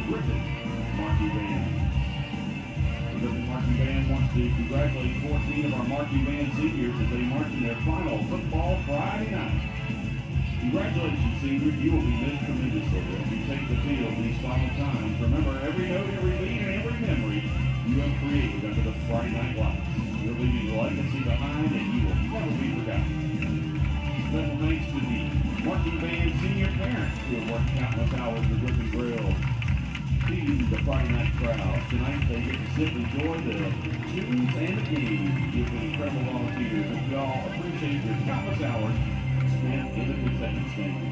Gryphon Marching Band. The Gryphon Marching Band wants to congratulate 14 of our marching band seniors as they march in their final football Friday night. Congratulations, seniors. You will be missed tremendously as you take the field these final times. Remember, every note, every beat, and every memory you have created under the Friday night lights. You're leaving a legacy behind, and you will never be forgotten. Special thanks to the marching band senior parents who have worked countless hours the Gryphon Grill, feeding the Friday night crowd. Tonight, they get to sit and enjoy the tunes and the games. You've been incredible volunteers, and we all appreciate your countless hours spent in the concession stand.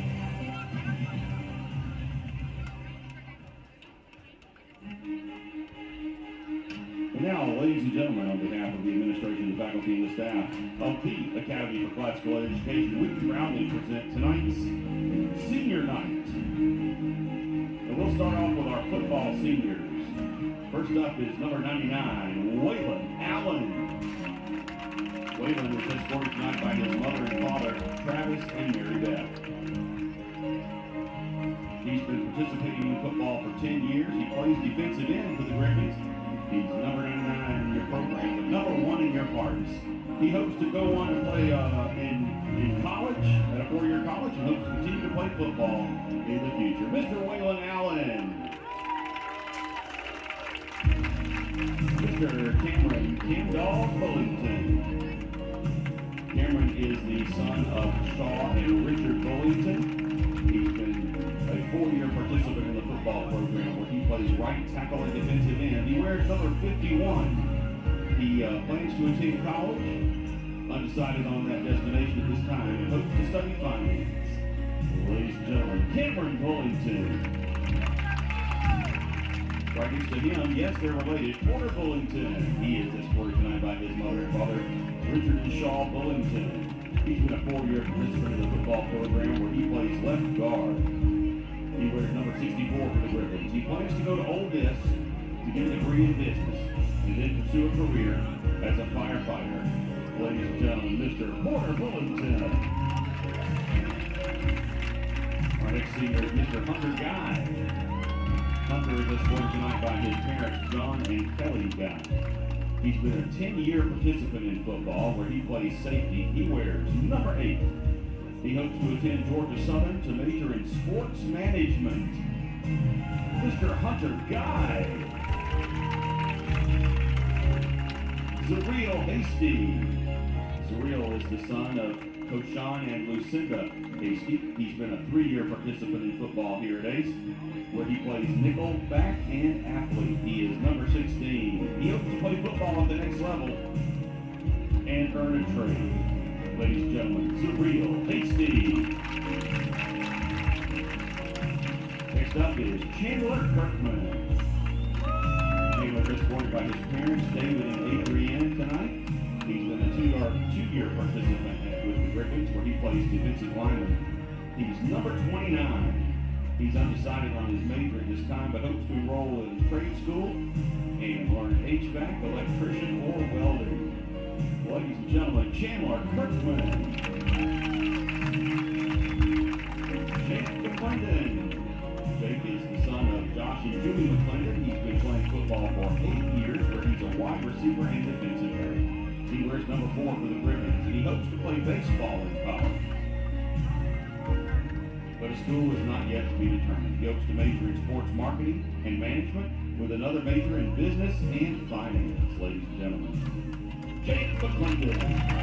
And now, ladies and gentlemen, on behalf of the administration, the faculty, and the staff of the Academy for Classical Education, we proudly present tonight's Senior Night. And we'll start off with our football seniors. First up is number 99, Waylon Allen. Waylon is escorted tonight by his mother and father, Travis and Mary Beth. He's been participating in football for 10 years. He plays defensive end for the Gryphons. He's number 99 in your program, but number 1 in your hearts. He hopes to go on to play in college, at a 4-year college, and hopes to continue to play football in the future. Mr. Waylon Allen. Mr. Cameron Camdog Bullington. Cameron is the son of Shaw and Richard Bullington. He's been a 4-year participant in the football program where he plays right tackle and defensive end. He wears number 51. He plans to attend college, undecided on that destination at this time, and hopes to study finance. Ladies and gentlemen, Cameron Bullington. Right next to him, yes, they're related, Porter Bullington. He is escorted tonight by his mother and father, Richard and Shaw Bullington. He's been a 4-year participant in the football program where he plays left guard. He wears number 64 for the Gryphons. He plans to go to Ole Miss to get a degree in business and then pursue a career as a firefighter. Ladies and gentlemen, Mr. Porter Bullington. Our next senior is Mr. Hunter Guy. Hunter is escorted tonight by his parents, John and Kelly Guy. He's been a 10-year participant in football where he plays safety. He wears number 8. He hopes to attend Georgia Southern to major in sports management. Mr. Hunter Guy. Zuriel Hasty. Zuriel is the son of Coach Sean and Lucinda Hasty. He's been a 3-year participant in football here at Ace, where he plays nickel, back, and athlete. He is number 16. He hopes to play football at the next level and earn a trade. Ladies and gentlemen, Zuriel Hasty. Next up is Chandler Kirkman. Chandler is escorted by his parents, David and Adrienne, tonight. He's been a 2-year participant with the Gryphons, where he plays defensive lineman. He's number 29. He's undecided on his major at this time, but hopes to enroll in trade school and learn HVAC, electrician, or welding. Ladies and gentlemen, Chandler Kirkman. Jake McClendon. Jake is the son of Josh and Julie McClendon. He's been playing football for 8 years, where he's a wide receiver and defensive end. He wears number 4 for the Gryphons, and he hopes to play baseball in college. But his school is not yet to be determined. He hopes to major in sports marketing and management with another major in business and finance, ladies and gentlemen. Jake McClendon.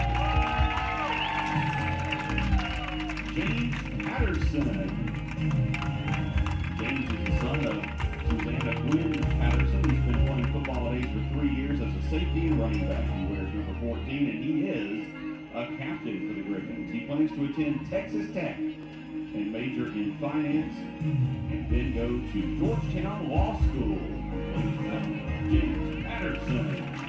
James Patterson. James is the son of Susanna Quinn Patterson. He's been playing football at Ace for 3 years as a safety and running back. He wears number 14, and he is a captain for the Gryphons. He plans to attend Texas Tech and major in finance, and then go to Georgetown Law School. Ladies and gentlemen, James Patterson.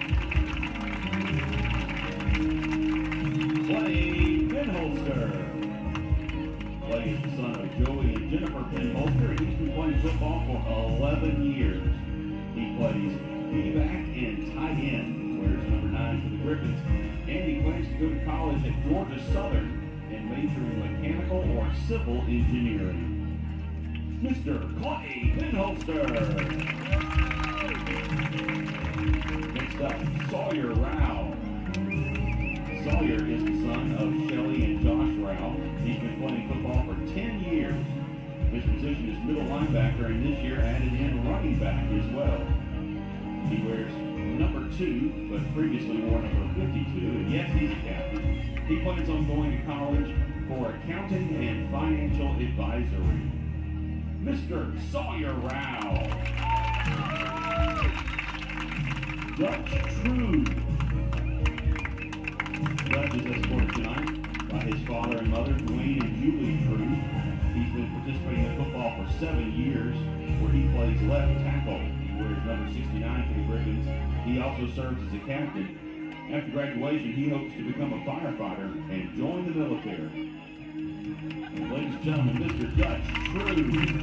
Clay Penholster. Clay is the son of Joey and Jennifer Penholster, and he's been playing football for 11 years. He plays D-back and tight end, wears number 9 for the Gryphons, and he plans to go to college at Georgia Southern and major in mechanical or civil engineering. Mr. Clay Pinholster. Next up, Sawyer Rao. Sawyer is the son of Shelly and Josh Rao. He's been playing football for 10 years. His position is middle linebacker, and this year added in running back as well. He wears number 2, but previously wore number 52, and yes, he's a captain. He plans on going to college for accounting and financial advisory. Mr. Sawyer Rao. Dutch Trude. Dutch is escorted tonight by his father and mother, Dwayne and Julie Trude. He's been participating in football for 7 years, where he plays left tackle. He wears number 69 for the Gryphons. He also serves as a captain. After graduation, he hopes to become a firefighter and join the military. Ladies and gentlemen, Mr. Dutch Trude.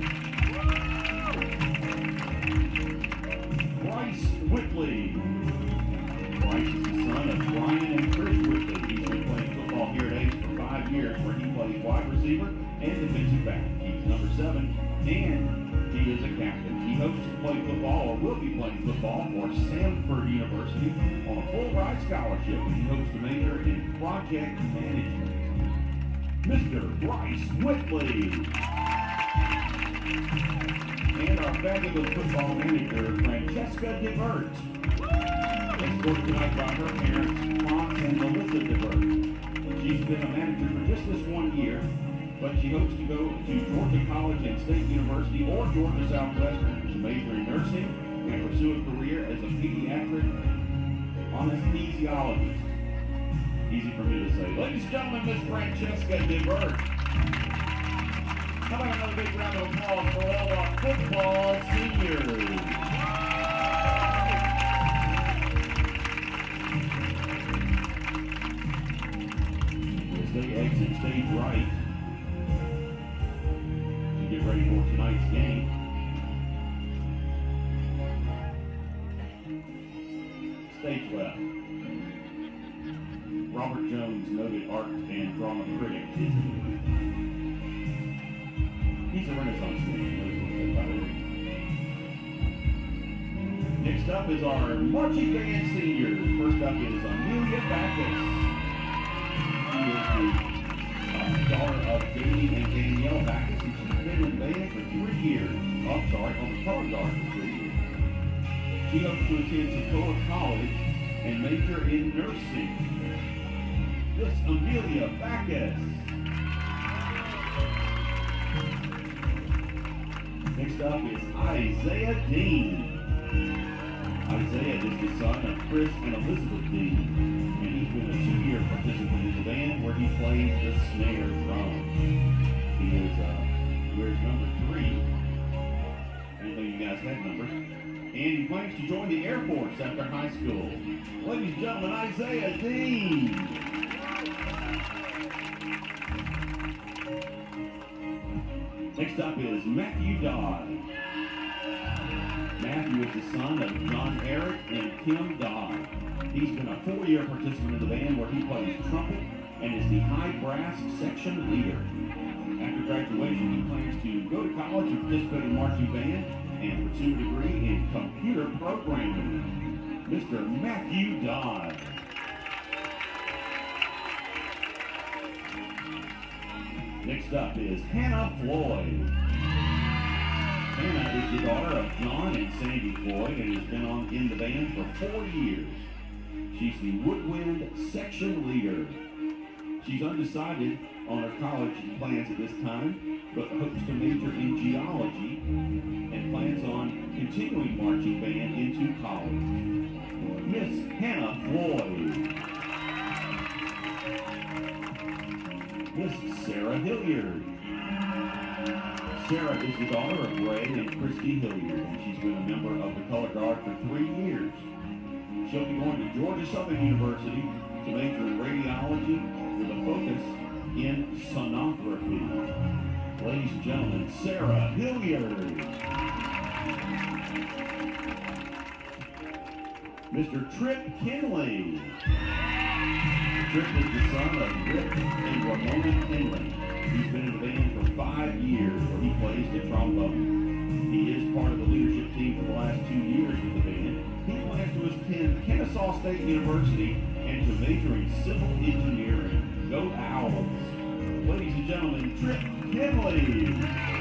Bryce Whitley. Bryce is the son of Brian and Chris Whitley. He's been playing football here at Ace for 5 years, where he plays wide receiver and defensive back. He's number 7, and he is a captain. He hopes to play football, or will be playing football, for Samford University on a full-ride scholarship, and he hopes to major in project management. Mr. Bryce Whitley. And our fabulous football manager, Francesca DeVert. Escorted tonight by her parents, Fox and Melissa DeVert. She's been a manager for just this 1 year, but she hopes to go to Georgia College and State University or Georgia Southwestern to major in nursing and pursue a career as a pediatric anesthesiologist. Easy for me to say. Ladies and gentlemen, Miss Francesca DeVert. How about another big round of applause for all our football seniors? As they exit stage right to get ready for tonight's game. Stage left. Robert Jones, noted art and drama critic, is here. He's a Renaissance man, by the way. Next up is our marching band seniors. First up is Amelia Backus. She is the daughter of Jamie and Danielle Backus, and she's been in band for 3 years. On the color guard for 3 years. She hopes to attend Sequoia College and major in nursing. Miss Amelia Backus. Next up is Isaiah Dean. Isaiah is the son of Chris and Elizabeth Dean, and he's been a 2-year participant in the band where he plays the snare drum. He wears number 3. I didn't know you guys had numbers. And he plans to join the Air Force after high school. Ladies and gentlemen, Isaiah Dean. Next up is Matthew Dodd. Matthew is the son of John Eric and Kim Dodd. He's been a 4-year participant in the band where he plays trumpet and is the high brass section leader. After graduation, he plans to go to college and participate in marching band and pursue a degree in computer programming. Mr. Matthew Dodd. Next up is Hannah Floyd. Hannah is the daughter of John and Sandy Floyd and has been in the band for 4 years. She's the woodwind section leader. She's undecided on her college plans at this time, but hopes to major in geology and plans on continuing marching band into college. Miss Hannah Floyd. Miss Sarah Hilliard. Sarah is the daughter of Ray and Christy Hilliard, and she's been a member of the Color Guard for 3 years. She'll be going to Georgia Southern University to major in radiology with a focus in sonography. Ladies and gentlemen, Sarah Hilliard. Mr. Trip Kinley. Trip is the son of Rick and Ramona Kinley. He's been in the band for 5 years, where he plays the trombone. He is part of the leadership team for the last 2 years with the band. He plans to attend Kennesaw State University and to major in civil engineering. Go Owls! Ladies and gentlemen, Trip Kinley.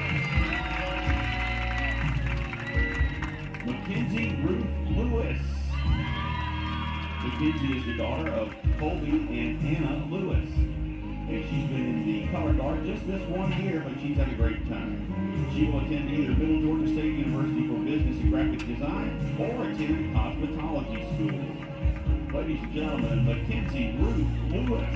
Mackenzie Ruth Lewis. Mackenzie is the daughter of Colby and Anna Lewis. And she's been in the color guard just this 1 year, but she's had a great time. She will attend either Middle Georgia State University for Business and Graphic Design or attend cosmetology school. Ladies and gentlemen, Mackenzie Ruth Lewis.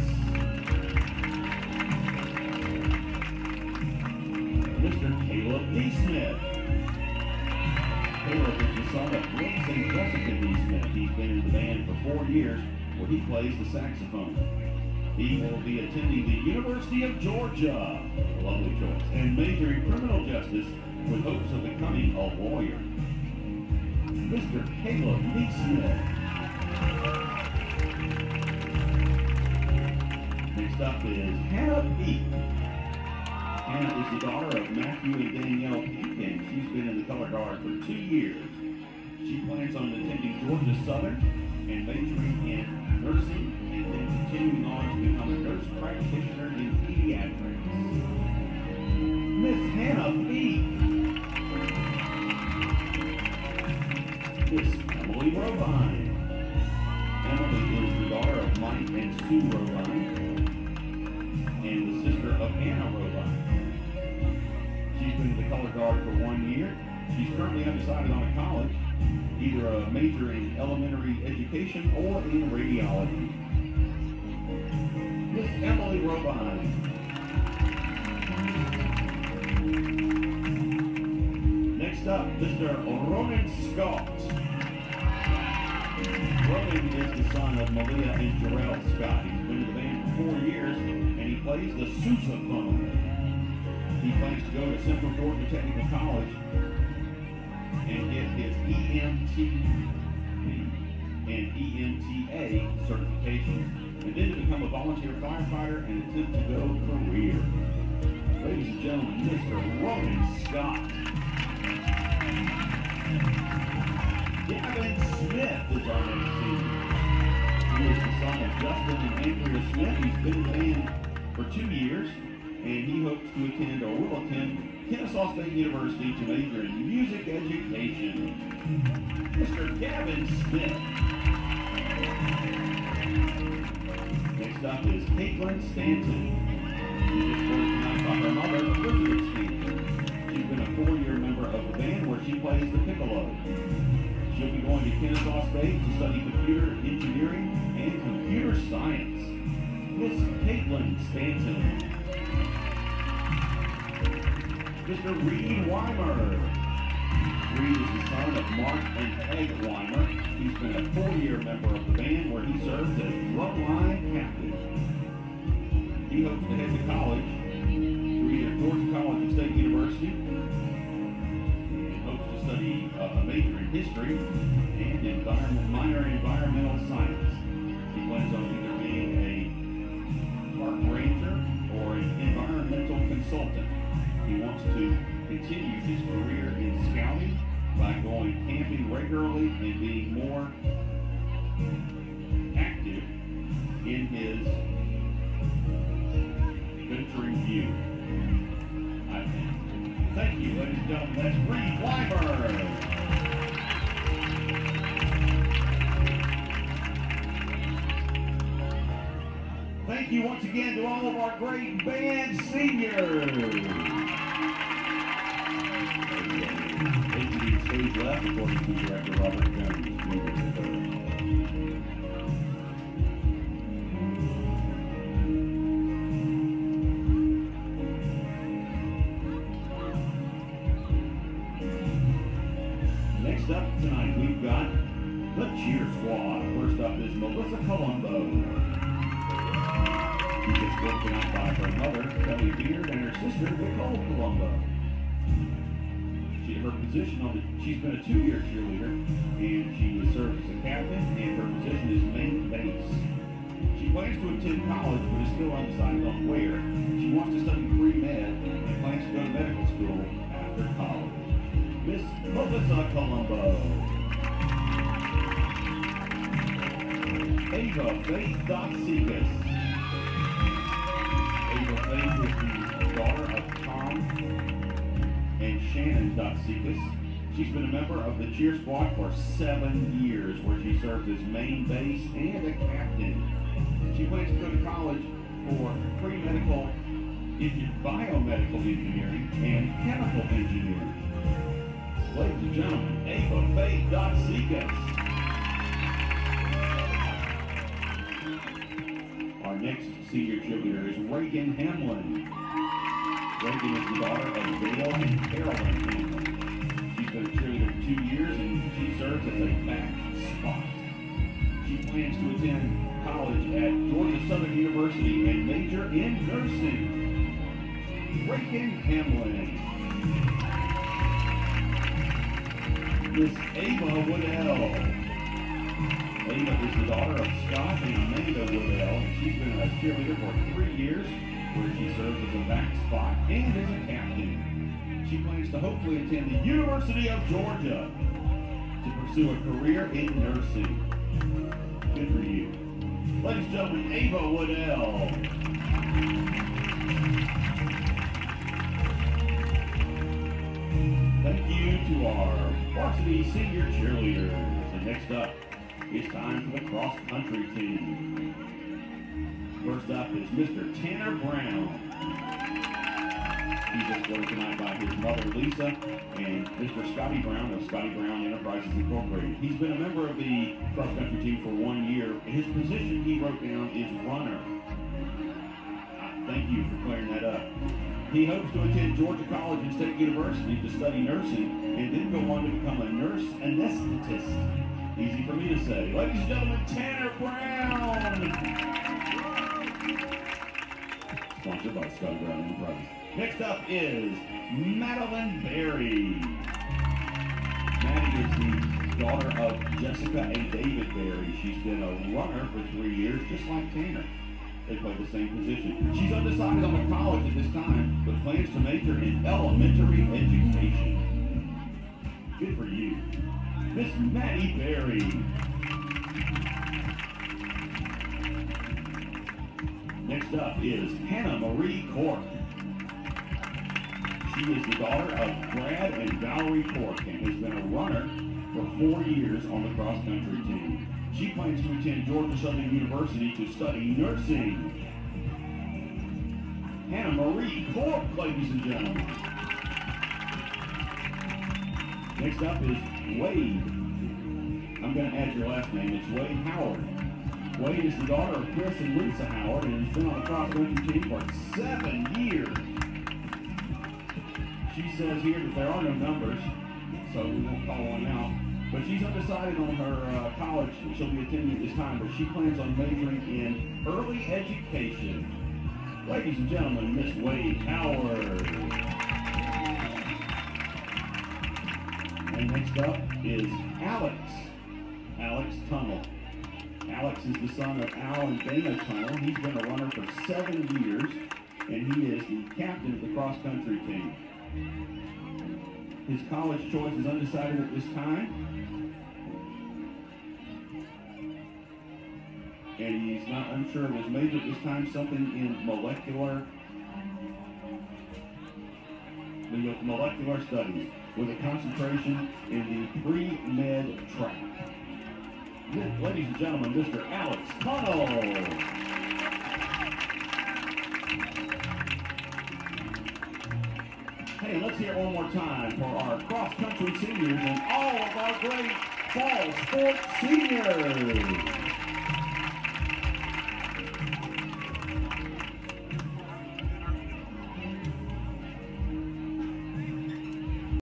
Mr. Caleb D. Smith. Caleb is the son of Brooks and Jessica D. Smith. He's been in the band for 4 years, where he plays the saxophone. He will be attending the University of Georgia, lovely choice, and majoring in criminal justice with hopes of becoming a lawyer. Mr. Caleb D. Smith. Next up is Hannah Peak. Hannah is the daughter of Matthew and Danielle Peak, and she's been in the color guard for 2 years. She plans on attending Georgia Southern and majoring in nursing, and then continuing on to become a nurse practitioner in pediatrics. Miss Hannah Peak. Miss Emily Robine. Emily is the daughter of Mike and Sue Robine, and the sister of Anna Robine. She's been in the color guard for 1 year. She's currently undecided on a college, either a major in elementary education or in radiology. Miss Emily Robine. Next up, Mr. Ronan Scott. Ronan is the son of Malia and Jarrell Scott. He's been in the band for 4 years, and he plays the sousaphone. He plans to go to Central Georgia Technical College and get his EMT and EMTA certifications, and then to become a volunteer firefighter and attempt to go career. Ladies and gentlemen, Mr. Ronan Scott. Gavin Smith is our next senior. He is the son of Justin and Andrea Smith. He's been in the band for 2 years, and he hopes to attend or will attend Kennesaw State University to major in music education. Mr. Gavin Smith. Next up is Caitlin Stanton. She just scored tonight by her mother, Elizabeth Stanton. She's been a 4-year member of the band where she plays the piccolo. She'll be going to Kennesaw State to study computer engineering and computer science. Miss Caitlin Stanton. Mr. Reed Weimer. Reed is the son of Mark and Peg Weimer. He's been a 4-year member of the band where he serves as drumline captain. He hopes to head to college through either Georgia College and State University, and hopes to study a major in history and minor in environmental science. He plans on either being a park ranger or an environmental consultant. He wants to continue his career in scouting by going camping regularly and being more active in his venturing view, I think. Thank you, ladies and gentlemen. That's Reed Weimer. Thank you once again to all of our great band seniors. Stage left, according to Director Robert Jones. Next up tonight, we've got the Cheer Squad. First up is Melissa Colombo. She gets booked tonight by her mother, Kelly Beard, and her sister, Nicole Colombo. Her position on she's been a 2-year cheerleader, and she serves as a captain, and her position is main base. She plans to attend college, but is still undecided on where. She wants to study pre-med and plans to go to medical school after college. Miss Melissa Colombo. Ava Faith Dotsikas. Ava Faith is the daughter of Tom and Shannon Dotsikas. She's been a member of the cheer squad for 7 years, where she served as main base and a captain. She plans to go to college for pre-medical, biomedical engineering and chemical engineering. Ladies and gentlemen, Ava Faith Dotsikas. Our next senior cheerleader is Reagan Hamlin. Reagan is the daughter of Dale and Carolyn Hamlin. She's been a cheerleader for 2 years and she serves as a back spot. She plans to attend college at Georgia Southern University and major in nursing. Reagan Hamlin. Miss Ava Woodell. Ava is the daughter of Scott and Amanda Woodell, and she's been a cheerleader for 3 years, where she serves as a back spot and as a captain. She plans to hopefully attend the University of Georgia to pursue a career in nursing. Good for you. Ladies and gentlemen, Ava Woodell. Thank you to our varsity senior cheerleaders. And next up, it's time for the cross-country team. First up is Mr. Tanner Brown. He's escorted tonight by his mother, Lisa, and Mr. Scotty Brown of Scotty Brown Enterprises Incorporated. He's been a member of the cross-country team for 1 year. His position he wrote down is runner. Thank you for clearing that up. He hopes to attend Georgia College and State University to study nursing and then go on to become a nurse anesthetist. Easy for me to say. Ladies and gentlemen, Tanner Brown. Sponsored by Scotty Brown Enterprises. Next up is Madeline Berry. Maddie is the daughter of Jessica and David Berry. She's been a runner for 3 years, just like Tanner. They play the same position. She's undecided on the college at this time, but plans to major in elementary education. Good for you. Miss Maddie Berry. Next up is Hannah Marie Cork. She is the daughter of Brad and Valerie Cork and has been a runner for 4 years on the cross-country team. She plans to attend Georgia Southern University to study nursing. Hannah Marie Cork, ladies and gentlemen. Next up is Wade. I'm going to add your last name. It's Wade Howard. Wade is the daughter of Chris and Lisa Howard and has been on the cross-country team for 7 years. She says here that there are no numbers, so we won't call one out. But she's undecided on her college she'll be attending at this time, but she plans on majoring in early education. Ladies and gentlemen, Miss Wade Howard. And next up is Alex. Alex Tunnell. Alex is the son of Al and Dana Tunnell. He's been a runner for 7 years, and he is the captain of the cross-country team. His college choice is undecided at this time. And he's not unsure of his major at this time, something in molecular studies with a concentration in the pre-med track. Ladies and gentlemen, Mr. Alex Tunnell. Hey, let's hear it one more time for our cross-country seniors and all of our great fall sports seniors.